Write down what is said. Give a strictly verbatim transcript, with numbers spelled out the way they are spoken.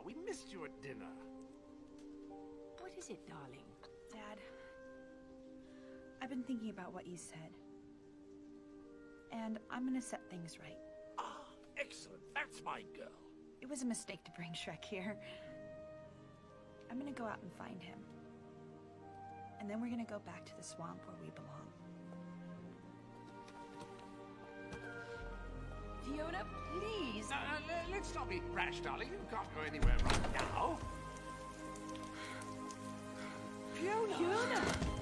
we missed you at dinner. What is it, darling? Dad, I've been thinking about what you said. And I'm gonna set things right. Ah, excellent. That's my girl. It was a mistake to bring Shrek here. I'm gonna go out and find him. And then we're gonna go back to the swamp where we belong. Fiona, please! Uh, uh, let's not be rash, darling. You can't go anywhere right now. Fiona! Fiona!